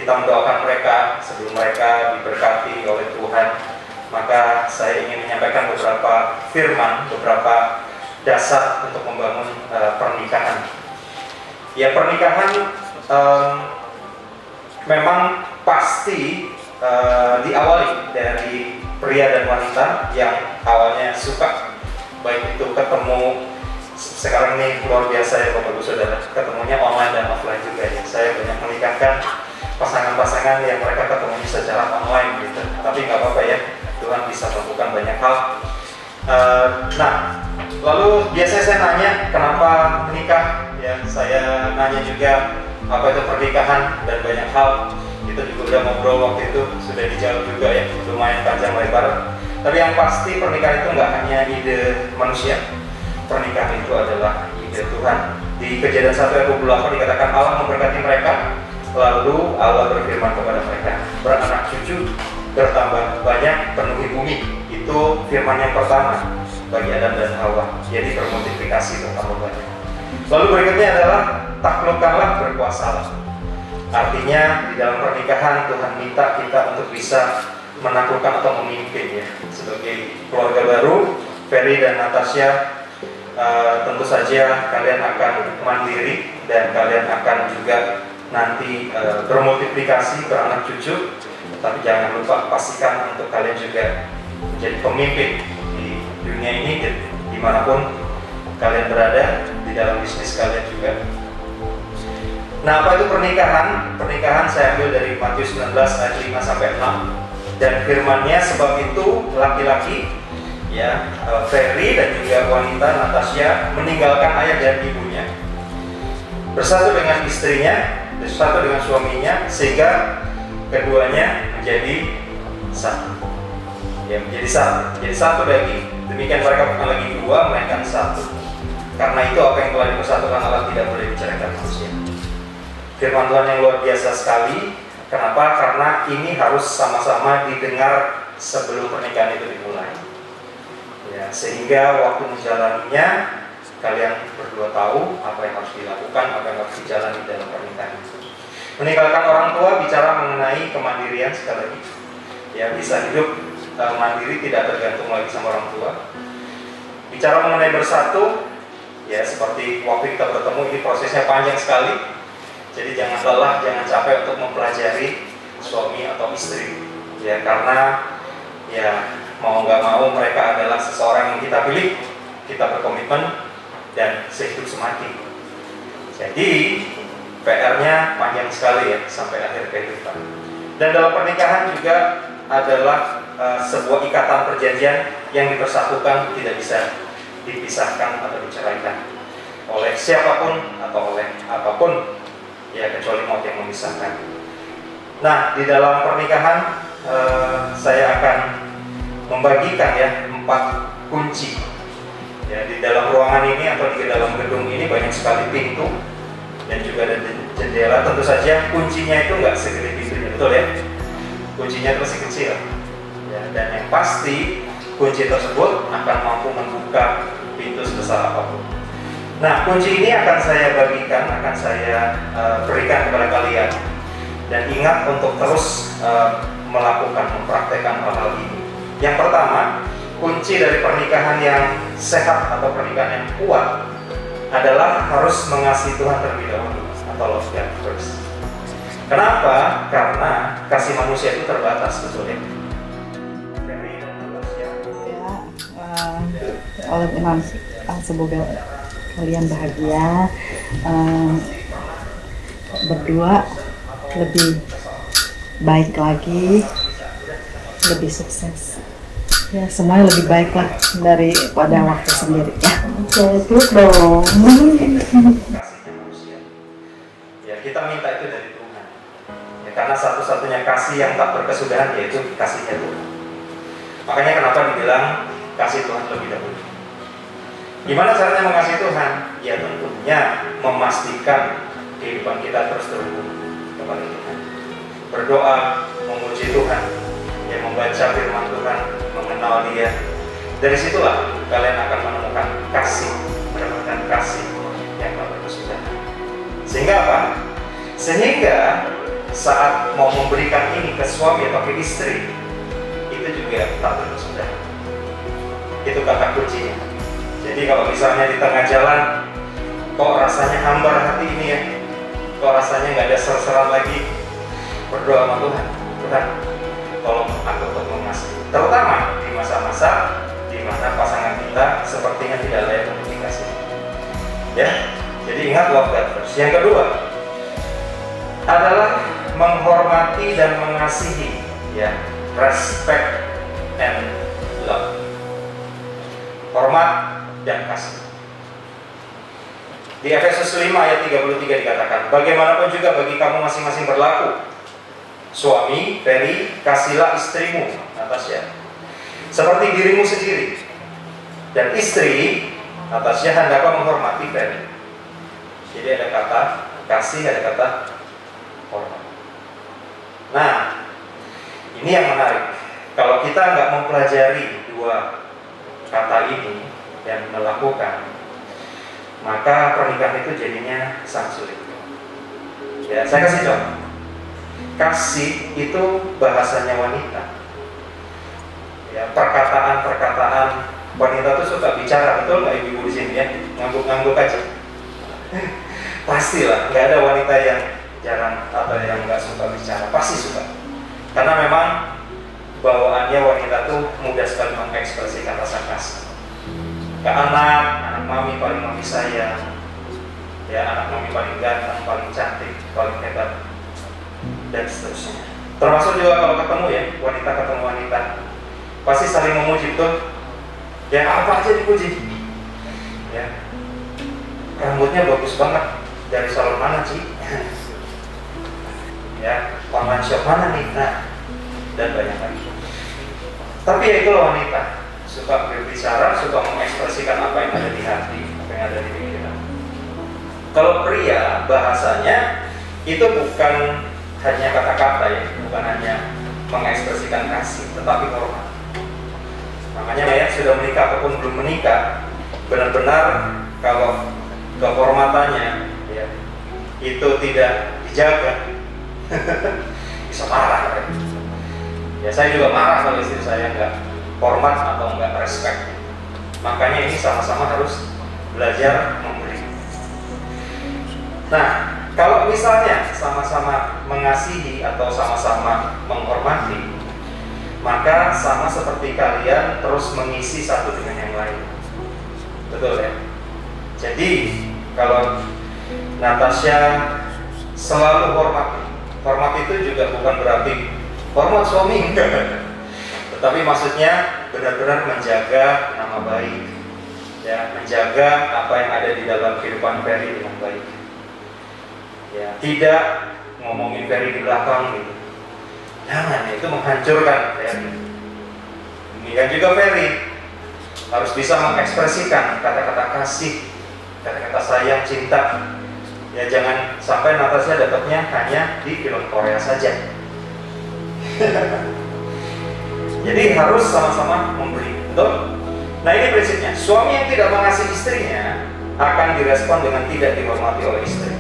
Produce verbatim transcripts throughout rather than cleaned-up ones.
kita mendoakan mereka sebelum mereka diberkati oleh Tuhan, maka saya ingin menyampaikan beberapa firman, beberapa dasar untuk membangun uh, pernikahan. Ya, pernikahan um, memang pasti uh, diawali dari pria dan wanita yang awalnya suka, baik itu ketemu. Sekarang ini luar biasa ya Bapak Ibu Saudara, ketemunya online dan offline juga ya. Saya banyak menikahkan pasangan-pasangan yang mereka ketemunya secara online gitu. Tapi nggak apa-apa ya, Tuhan bisa melakukan banyak hal. Uh, nah, lalu biasanya saya nanya kenapa menikah ya. Saya nanya juga apa itu pernikahan dan banyak hal. Itu juga udah ngobrol waktu itu, sudah dijawab juga ya, lumayan panjang lebar. Tapi yang pasti pernikahan itu nggak hanya ide manusia. Pernikahan itu adalah ide Tuhan. Di Kejadian satu ayat dua puluh delapan dikatakan Allah memberkati mereka, lalu Allah berfirman kepada mereka, beranak cucu, bertambah banyak, penuhi bumi. Itu firman yang pertama bagi Adam dan Hawa. Jadi bermultiplikasi, bertambah banyak. Lalu berikutnya adalah taklukkanlah, berkuasalah. Artinya di dalam pernikahan Tuhan minta kita untuk bisa menaklukkan atau memimpin ya. Sebagai keluarga baru, Ferry dan Natasha, Uh, tentu saja kalian akan mandiri dan kalian akan juga nanti uh, bermultiplikasi, beranak cucu. Tapi jangan lupa pastikan untuk kalian juga menjadi pemimpin di dunia ini, dimanapun kalian berada, di dalam bisnis kalian juga. Nah, apa itu pernikahan? Pernikahan saya ambil dari Matius sembilan belas ayat lima sampai enam, dan firman-Nya, sebab itu laki-laki ya, Ferry dan juga wanita Natasha meninggalkan ayah dan ibunya, bersatu dengan istrinya, bersatu dengan suaminya, sehingga keduanya menjadi satu. Ya, menjadi satu, jadi satu daging. Demikian mereka bukan lagi dua, melainkan satu. Karena itu apa yang telah dipersatukan Allah tidak boleh diceraikan manusia. Firman Tuhan yang luar biasa sekali. Kenapa? Karena ini harus sama-sama didengar sebelum pernikahan itu dimulai. Ya, sehingga waktu menjalaninya kalian berdua tahu apa yang harus dilakukan, apa yang harus dijalani dalam pernikahan itu. Meninggalkan orang tua bicara mengenai kemandirian sekali lagi. Ya, bisa hidup e, mandiri, tidak tergantung lagi sama orang tua. Bicara mengenai bersatu, ya seperti waktu kita bertemu ini prosesnya panjang sekali. Jadi jangan lelah, jangan capek untuk mempelajari suami atau istri. Ya, karena ya mau nggak mau mereka adalah seseorang yang kita pilih, kita berkomitmen dan sehidup semati. Jadi P R-nya panjang sekali ya sampai akhir kehidupan. Dan dalam pernikahan juga adalah uh, sebuah ikatan perjanjian yang dipersatukan, tidak bisa dipisahkan atau diceraikan oleh siapapun atau oleh apapun ya, kecuali maut yang memisahkan. Nah, di dalam pernikahan uh, saya akan membagikan ya empat kunci. Ya, di dalam ruangan ini atau di dalam gedung ini banyak sekali pintu dan juga ada jendela. Tentu saja kuncinya itu nggak segede pintunya, betul ya? Kuncinya masih kecil. Ya, dan yang pasti kunci tersebut akan mampu membuka pintu sebesar apapun. Nah, kunci ini akan saya bagikan, akan saya uh, berikan kepada kalian. Dan ingat untuk terus uh, melakukan, mempraktekkan hal-hal ini. Yang pertama, kunci dari pernikahan yang sehat atau pernikahan yang kuat adalah harus mengasihi Tuhan terlebih dahulu atau love God first. Kenapa? Karena kasih manusia itu terbatas, betul ya? Ya, uh, oleh Imam, uh, semoga kalian bahagia, uh, berdua lebih baik lagi, lebih sukses. Ya, semuanya lebih baik lah daripada waktu sendiri ya. Jadi dong. Ya, kita minta itu dari Tuhan. Ya, karena satu-satunya kasih yang tak berkesudahan yaitu kasihnya Tuhan. Makanya kenapa dibilang kasih Tuhan lebih dahulu. Gimana caranya mengasihi Tuhan? Ya tentunya memastikan kehidupan kita terus terhubung kepada Tuhan. Berdoa, memuji Tuhan, ya membaca firman Tuhan, mengenal Dia. Dari situlah kalian akan menemukan kasih, mendapatkan kasih yang tak berkesudahan. Sehingga apa? Sehingga saat mau memberikan ini ke suami atau ke istri, itu juga tak terus sudah. Itu kata kuncinya. Jadi kalau misalnya di tengah jalan, kok rasanya hambar hati ini ya, kok rasanya nggak ada ser-seran lagi, berdoa sama Tuhan, Tuhan, tolong aku untuk mengasihi. Terutama di masa-masa di mana pasangan kita sepertinya tidak layak untuk dikasih. Ya, jadi ingat love that first. Yang kedua adalah menghormati dan mengasihi, ya, respect and love. Hormat dan kasih. Di Efesus lima ayat tiga puluh tiga dikatakan, bagaimanapun juga bagi kamu masing-masing berlaku. Suami, Ferry, kasihlah istrimu, Natasha, seperti dirimu sendiri. Dan istri, Natasha, hendaklah menghormati Ferry. Jadi ada kata kasih, ada kata hormat. Nah, ini yang menarik. Kalau kita nggak mempelajari dua kata ini dan melakukan, maka pernikahan itu jadinya sangat sulit. Ya, saya kasih contoh. Kasih itu bahasanya wanita. Ya, perkataan-perkataan wanita itu suka bicara, betul nggak ibu-ibu di sini ya? Ngangguk-ngangguk aja. Pastilah, nggak ada wanita yang jarang atau yang nggak suka bicara, pasti suka. Karena memang bawaannya wanita tuh mudah sekali mengekspresikan rasa kasih. Ke anak, anak mami paling mami sayang, ya anak mami paling ganteng, paling cantik, paling hebat, dan seterusnya. Termasuk juga kalau ketemu ya, wanita ketemu wanita, pasti saling memuji, betul? Ya apa aja dipuji. Ya, rambutnya bagus banget, dari salon mana sih? Ya, online shop mana nih? Nah, dan banyak lagi. Tapi ya itulah wanita, suka berbicara, suka mengekspresikan apa yang ada di hati, apa yang ada di pikiran. Kalau pria, bahasanya itu bukan hanya kata-kata ya, bukan hanya mengekspresikan kasih, tetapi hormat. Makanya yang sudah menikah ataupun belum menikah, benar-benar kalau kehormatannya ya, itu tidak dijaga, bisa marah kan? Ya saya juga marah kalau istri saya nggak hormat atau nggak respect. Makanya ini sama-sama harus belajar memberi. Nah, kalau misalnya sama-sama mengasihi atau sama-sama menghormati, maka sama seperti kalian terus mengisi satu dengan yang lain. Betul ya? Jadi kalau Natasha selalu hormat, hormat itu juga bukan berarti hormat suami, tetapi maksudnya benar-benar menjaga nama baik, ya, menjaga apa yang ada di dalam kehidupan Ferry dengan baik. Ya, tidak ngomongin Ferry di belakang gitu. Jangan, itu menghancurkan Ferry. Demikian juga Ferry harus bisa mengekspresikan kata-kata kasih, kata-kata sayang, cinta. Ya jangan sampai Natasha dapatnya hanya di film Korea saja. Jadi harus sama-sama memberi, betul? Nah ini prinsipnya, suami yang tidak mengasihi istrinya akan direspon dengan tidak dihormati oleh istri.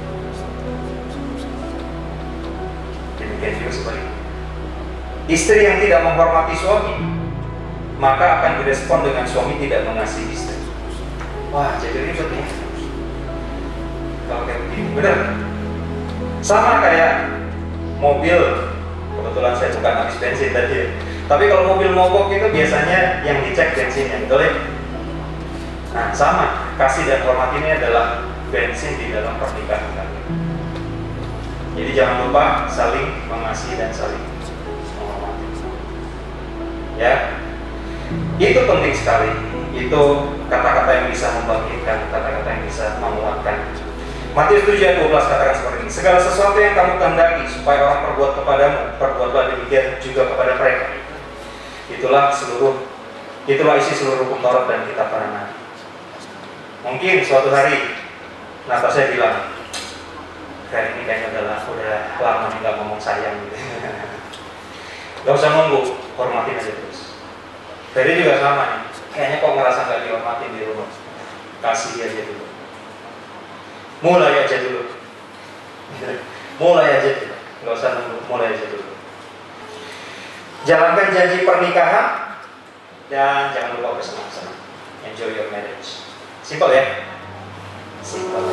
Demikian juga sebaliknya. Istri yang tidak menghormati suami, maka akan direspon dengan suami tidak mengasihi istri. Wah, jadi ribet nih kalau kayak begini, benar? Sama kayak mobil. Kebetulan saya bukan habis bensin tadi ya. Tapi kalau mobil mogok itu biasanya yang dicek bensinnya, betul ya? Nah sama, kasih dan hormat ini adalah bensin di dalam pernikahan kalian. Jadi jangan lupa saling mengasihi dan saling menghormati. Ya, itu penting sekali. Itu kata-kata yang bisa membangkitkan, kata-kata yang bisa menguatkan. Matius tujuh ayat dua belas katakan seperti ini, segala sesuatu yang kamu kehendaki supaya orang perbuat kepadamu, perbuatlah demikian juga kepada mereka. Itulah seluruh, itulah isi seluruh hukum Taurat dan kitab para nabi. Mungkin suatu hari Natasha bilang, Ferry ini kayaknya udah, udah lama nih gak ngomong sayang gitu. Gak usah nunggu, hormatin aja terus. Ferry juga sama nih, kayaknya kok ngerasa gak dihormatin di rumah, kasih aja dulu. Mulai aja dulu, mulai aja dulu. nggak usah nunggu, mulai aja dulu. Jalankan janji pernikahan dan jangan lupa bersenang-senang. Enjoy your marriage. Simple ya? Simple.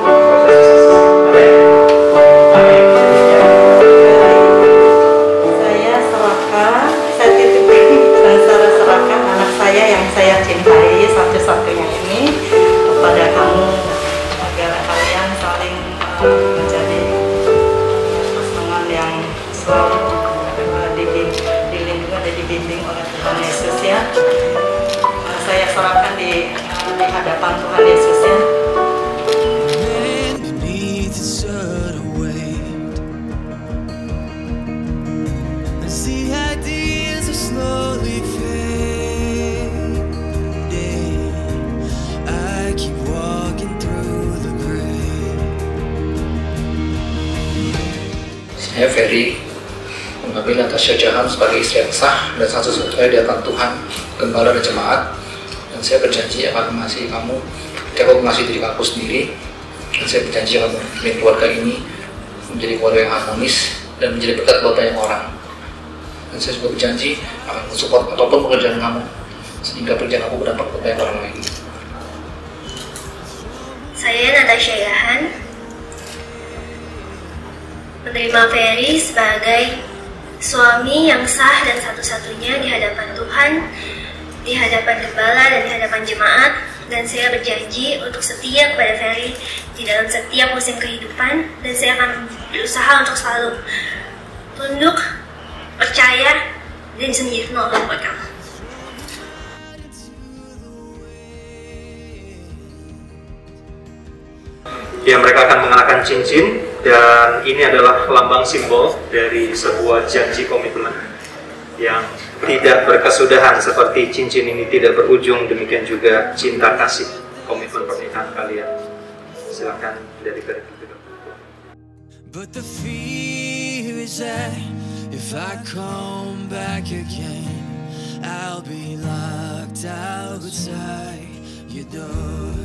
Amin. Saya serahkan, saya titipkan dan saya serahkan anak saya yang saya cintai satu-satunya ini kepada kamu, agar kalian saling uh, menjadi pasangan yang selalu uh, dilindungi dan dibimbing oleh Tuhan Yesus ya. Uh, saya serahkan di, uh, di hadapan Tuhan Yesus ya. Saya Ferry mengambil Natasha Jahan sebagai istri yang sah dan satu-satunya di hadapan Tuhan, gembala dan jemaat, dan saya berjanji akan mengasihi kamu ketika aku mengasihi diri aku sendiri, dan saya berjanji akan memimpin keluarga ini menjadi keluarga yang harmonis dan menjadi berkat buat banyak orang. Dan saya juga berjanji akan mensupport apapun pekerjaan kamu sehingga pekerjaan aku berdampak buat banyak orang lain. Saya Natasha Jahan menerima Ferry sebagai suami yang sah dan satu-satunya di hadapan Tuhan, di hadapan gembala dan di hadapan jemaat, dan saya berjanji untuk setia kepada Ferry di dalam setiap musim kehidupan, dan saya akan berusaha untuk selalu tunduk, percaya, dan sendiri nolong buat kamu. Ya, mereka akan mengenakan cincin, dan ini adalah lambang simbol dari sebuah janji komitmen yang tidak berkesudahan. Seperti cincin ini tidak berujung, demikian juga cinta kasih komitmen pernikahan kalian. Silakan dari Ferry. But the fear is that if I come back again, I'll be locked outside your door.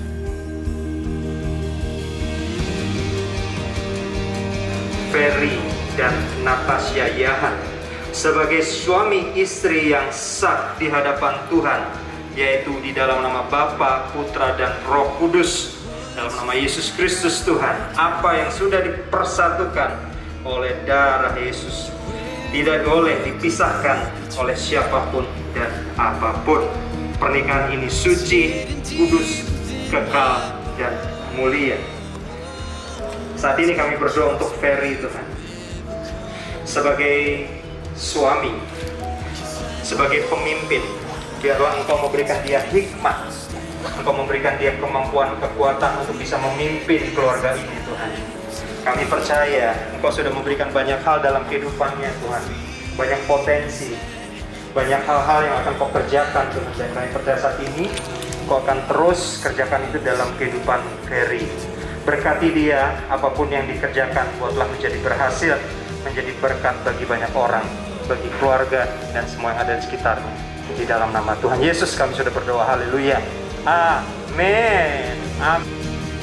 Ferry dan Natasha Jahan sebagai suami istri yang sah di hadapan Tuhan, yaitu di dalam nama Bapa, Putra, dan Roh Kudus, dalam nama Yesus Kristus Tuhan. Apa yang sudah dipersatukan oleh darah Yesus tidak boleh dipisahkan oleh siapapun dan apapun. Pernikahan ini suci, kudus, kekal, dan mulia. Saat ini kami berdoa untuk Ferry, Tuhan, sebagai suami, sebagai pemimpin. Biarlah Engkau memberikan dia hikmat, Engkau memberikan dia kemampuan, kekuatan untuk bisa memimpin keluarga ini, Tuhan. Kami percaya Engkau sudah memberikan banyak hal dalam kehidupannya, Tuhan. Banyak potensi, banyak hal-hal yang akan Kau kerjakan, Tuhan. Dan kami percaya saat ini Kau akan terus kerjakan itu dalam kehidupan Ferry. Berkati dia, apapun yang dikerjakan, buatlah menjadi berhasil, menjadi berkat bagi banyak orang, bagi keluarga, dan semua yang ada di sekitarnya. Di dalam nama Tuhan Yesus kami sudah berdoa, haleluya, amin, amin.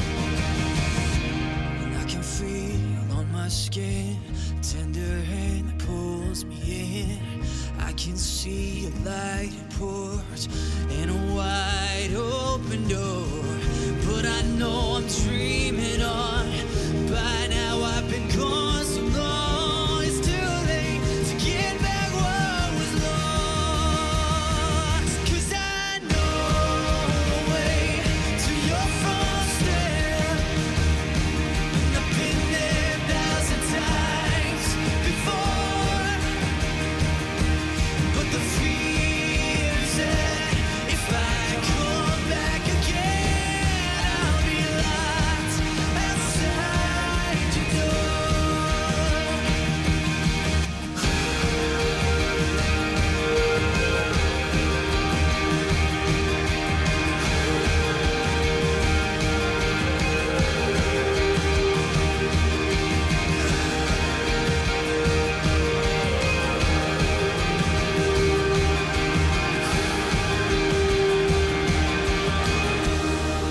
But I know I'm dreaming on. By now I've been gone so long. It's too late to get back what was lost. 'Cause I know the way to your front step, and I've been there a thousand times before. But the fear is that if I come back again,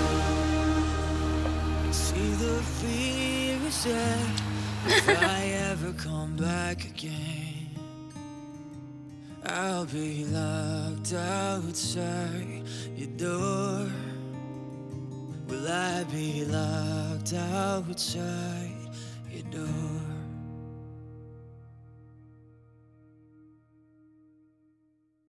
if I ever never come back again. I'll be locked outside your door. Will I be locked outside your door?